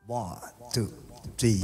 One, two, three.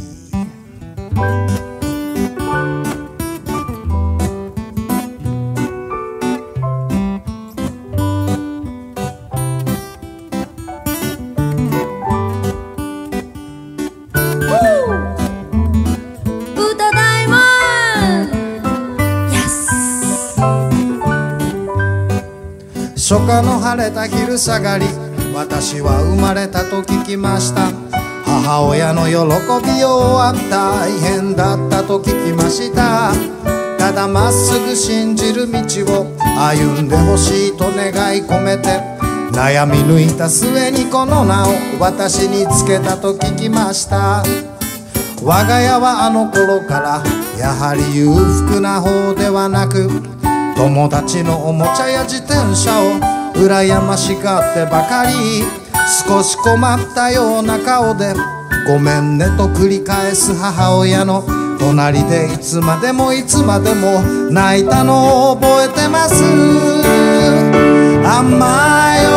初夏の晴れた昼下がり、私は生まれたと聞きました。母親の喜びようは大変だったと聞きました。ただまっすぐ信じる道を歩んでほしいと願い込めて、悩み抜いた末にこの名を私につけたと聞きました。我が家はあの頃からやはり裕福な方ではなく、友達のおもちゃや自転車を羨ましがってばかり、少し困ったような顔でごめんねと繰り返す母親の隣でいつまでもいつまでも泣いたのを覚えてます。甘えよ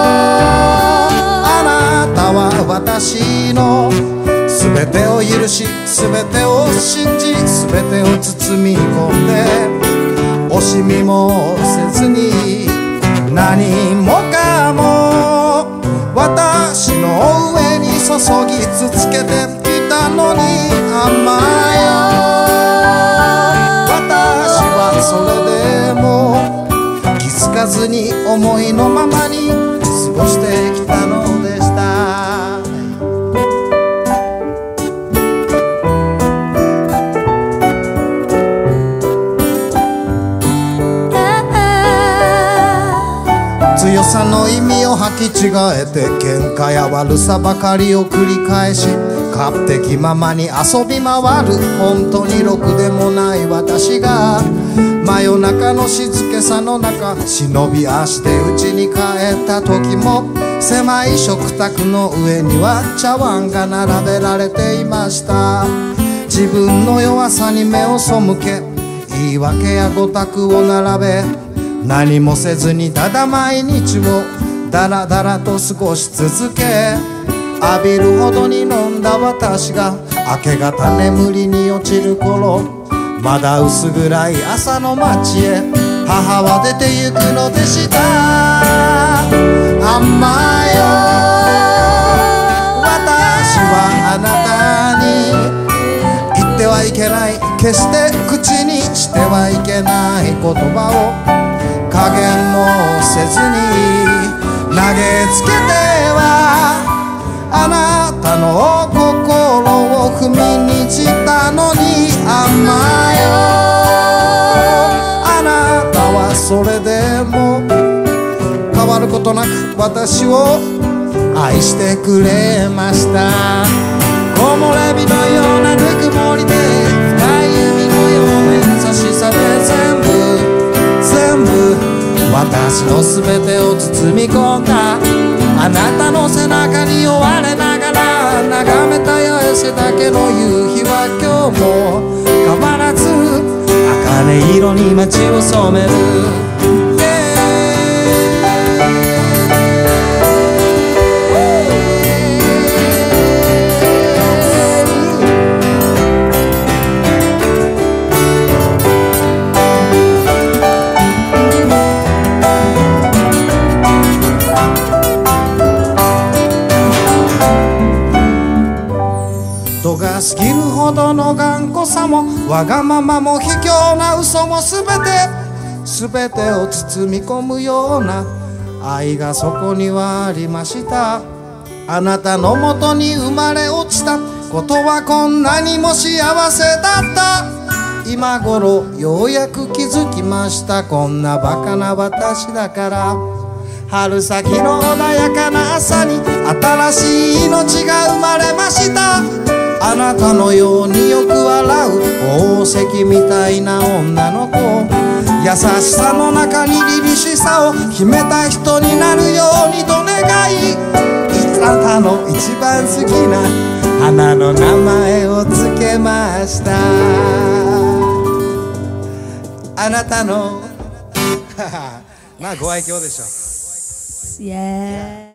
あなたは私の全てを許し、全てを信じ、全てを包み込んで、惜しみもせずに何もかも私の上に注ぎ続けてきたのに、甘えよ私はそれでも気づかずに思いのままに過ごしてきたのでした。強さの意味を履き違えて喧嘩や悪さばかりを繰り返し、勝手気ままに遊び回る本当にろくでもない私が、真夜中の静けさの中忍び足で家に帰った時も、狭い食卓の上には茶碗が並べられていました。自分の弱さに目を背け、言い訳やごたくを並べ、何もせずにただ毎日をだらだらと過ごし続け、浴びるほどに飲んだ私が明け方眠りに落ちる頃、まだ薄暗い朝の街へ母は出て行くのでした。甘えよ私はあなたに言ってはいけない、決して口にしてはいけない言葉を加減もせずに投げつけては、あなたの心を踏みにじったのに、甘えよあなたはそれでも変わることなく私を愛してくれました。木漏れ日のようなぬくもりで、深い海のような優しさで全部私の全てを包み込んだ、あなたの背中に追われながら眺めた八重瀬だけの夕日は今日も変わらず茜色に街を染める。度が過ぎるほどの頑固さもわがままも卑怯な嘘も全てを包み込むような愛がそこにはありました。あなたのもとに生まれ落ちたことはこんなにも幸せだった。今頃ようやく気づきました。こんなバカな私だから。春先の穏やかな朝に新しい命が生まれました。あなたのようによく笑う宝石みたいな女の子、優しさの中に凛々しさを秘めた人になるようにと願い、あなたの一番好きな花の名前をつけました。あなたのまあご愛嬌でしょ。